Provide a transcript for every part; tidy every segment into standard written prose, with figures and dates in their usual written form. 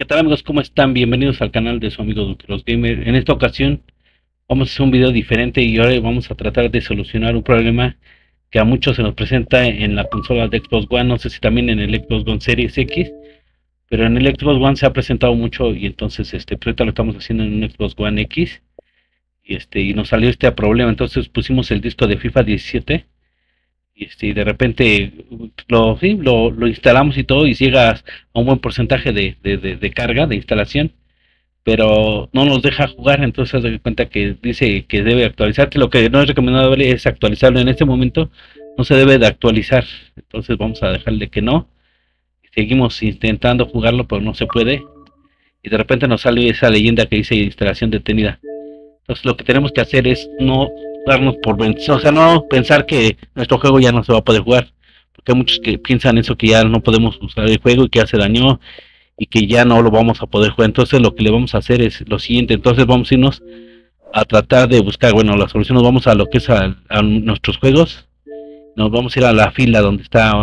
¿Qué tal amigos? ¿Cómo están? Bienvenidos al canal de su amigo Dukeros Gamer. En esta ocasión vamos a hacer un video diferente y ahora vamos a tratar de solucionar un problema que a muchos se nos presenta en la consola de Xbox One. No sé si también en el Xbox One Series X, pero en el Xbox One se ha presentado mucho y entonces pues ahorita lo estamos haciendo en un Xbox One X y nos salió este problema. Entonces pusimos el disco de FIFA 17 y de repente lo instalamos y todo y llega a un buen porcentaje de carga de instalación, pero no nos deja jugar. Entonces haz de cuenta que dice que debe actualizarse. Lo que no es recomendable es actualizarlo en este momento, no se debe de actualizar. Entonces vamos a dejarle que no, seguimos intentando jugarlo pero no se puede y de repente nos sale esa leyenda que dice instalación detenida. Entonces lo que tenemos que hacer es no darnos por vencido, o sea, no pensar que nuestro juego ya no se va a poder jugar, porque hay muchos que piensan eso, que ya no podemos usar el juego y que ya se dañó y que ya no lo vamos a poder jugar. Entonces lo que le vamos a hacer es lo siguiente. Entonces vamos a irnos a tratar de buscar, bueno, la solución. Nos vamos a lo que es a nuestros juegos, nos vamos a ir a la fila donde está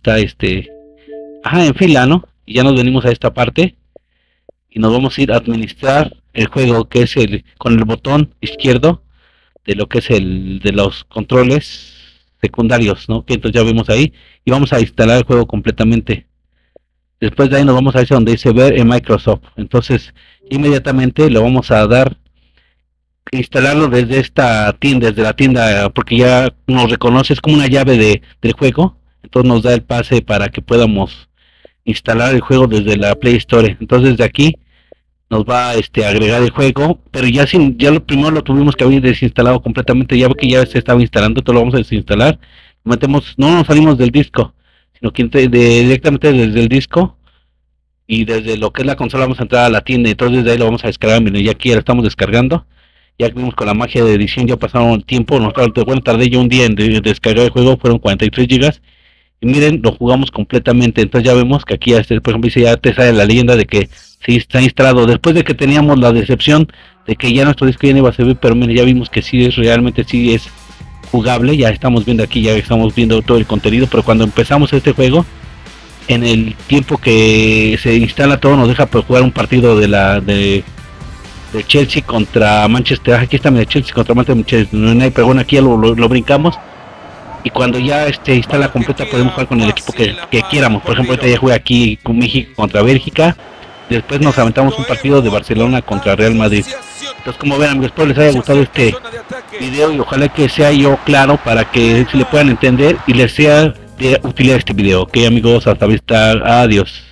en fila, ¿no? Y ya nos venimos a esta parte y nos vamos a ir a administrar el juego, que es con el botón izquierdo de lo que es el de los controles secundarios, ¿no? Que entonces ya vemos ahí y vamos a instalar el juego completamente. Después de ahí nos vamos a ir a donde dice ver en Microsoft. Entonces inmediatamente le vamos a dar instalarlo desde esta tienda, desde la tienda, porque ya nos reconoce, es como una llave del juego. Entonces nos da el pase para que podamos instalar el juego desde la Play Store. Entonces de aquí nos va a agregar el juego, pero ya lo primero lo tuvimos que haber desinstalado completamente. Ya que ya se estaba instalando, entonces lo vamos a desinstalar. Metemos, no nos salimos del disco, sino que directamente desde el disco y desde lo que es la consola vamos a entrar a la tienda. Entonces desde ahí lo vamos a descargar. Miren, ya aquí ya lo estamos descargando. Ya vimos con la magia de edición, ya pasaron el tiempo. Tardé yo un día en descargar el juego, fueron 43 gigas. Y miren, lo jugamos completamente. Entonces ya vemos que aquí, por ejemplo, dice, ya te sale la leyenda de que sí está instalado. Después de que teníamos la decepción de que ya nuestro disco ya no iba a servir, pero miren, ya vimos que sí realmente sí es jugable. Ya estamos viendo aquí, ya estamos viendo todo el contenido. Pero cuando empezamos este juego, en el tiempo que se instala todo, nos deja por jugar un partido de Chelsea contra Manchester. Aquí está, mira, Chelsea contra Manchester United, pero bueno, aquí ya lo brincamos. Y cuando ya instala completa, podemos jugar con el equipo que quieramos. Por ejemplo, ahorita ya juega aquí con México contra Bélgica. Después nos aventamos un partido de Barcelona contra Real Madrid. Entonces, como ven amigos, espero les haya gustado este video y ojalá que sea yo claro para que se le puedan entender y les sea de utilidad este video. Ok amigos, hasta vista, adiós.